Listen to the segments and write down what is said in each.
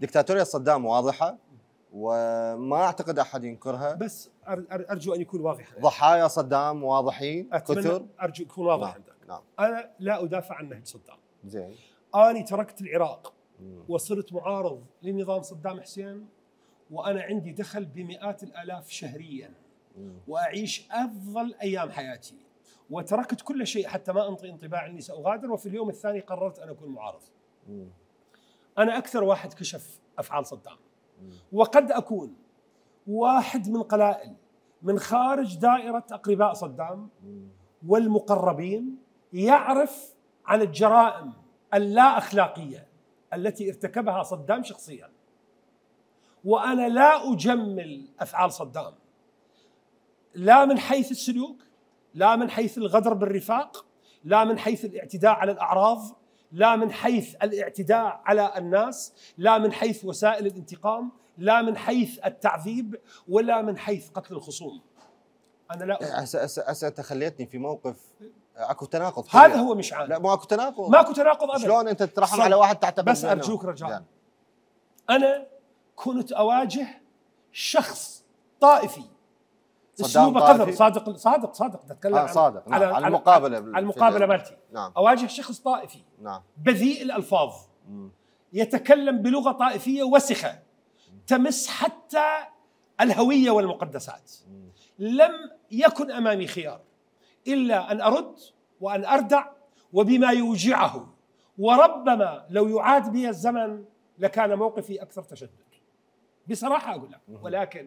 دكتاتورية صدام واضحة وما أعتقد أحد ينكرها، بس أرجو أن يكون واضحا. ضحايا صدام واضحين كثر. أرجو يكون واضح نعم. عندك. نعم. أنا لا أدافع عن نهج صدام. زين. أنا تركت العراق وصرت معارض لنظام صدام حسين، وأنا عندي دخل بمئات الآلاف شهريا وأعيش أفضل أيام حياتي، وتركت كل شيء حتى ما أنطي انطباع أني سأغادر، وفي اليوم الثاني قررت أن أكون معارض. أنا أكثر واحد كشف أفعال صدام، وقد أكون واحد من قلائل من خارج دائرة أقرباء صدام والمقربين يعرف عن الجرائم اللا أخلاقية التي ارتكبها صدام شخصيا. وأنا لا أجمل أفعال صدام، لا من حيث السلوك، لا من حيث الغدر بالرفاق، لا من حيث الاعتداء على الأعراض، لا من حيث الاعتداء على الناس، لا من حيث وسائل الانتقام، لا من حيث التعذيب، ولا من حيث قتل الخصوم. أنا لا هسه أنت خليتني في موقف اكو تناقض. هذا هو مشعل. لا ماكو تناقض، ماكو تناقض ابدا. شلون انت تترحم على واحد تعتبر؟ بس ارجوك رجاء، انا كنت اواجه شخص طائفي اسلوبه قذر. صادق تتكلم صادق. نعم. على المقابله مالتي. نعم. اواجه شخص طائفي. نعم. بذيء الالفاظ، يتكلم بلغه طائفيه وسخه تمس حتى الهويه والمقدسات. لم يكن امامي خيار إلا أن أرد وأن أردع وبما يوجعه، وربما لو يعاد بي الزمن لكان موقفي أكثر تشدد بصراحة أقول لك. ولكن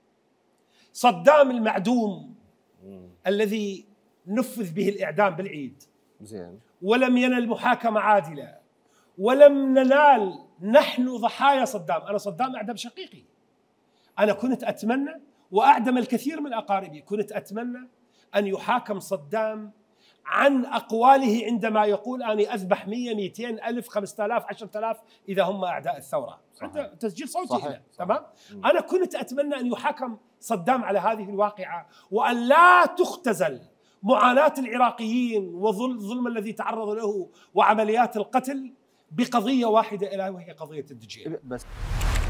صدام المعدوم الذي نفذ به الإعدام بالعيد زين ولم ينل محاكمة عادلة، ولم ننال نحن ضحايا صدام. أنا صدام أعدم شقيقي. أنا كنت أتمنى، وأعدم الكثير من أقاربي، كنت أتمنى أن يحاكم صدام عن أقواله عندما يقول أني أذبح 100 200 ألف 5000 10000 إذا هم أعداء الثورة. عنده تسجيل صوتي له. تمام. أنا كنت أتمنى أن يحاكم صدام على هذه الواقعة، وأن لا تختزل معاناة العراقيين والظلم الذي تعرضوا له وعمليات القتل بقضية واحدة، ألا وهي قضية الدجيل. بس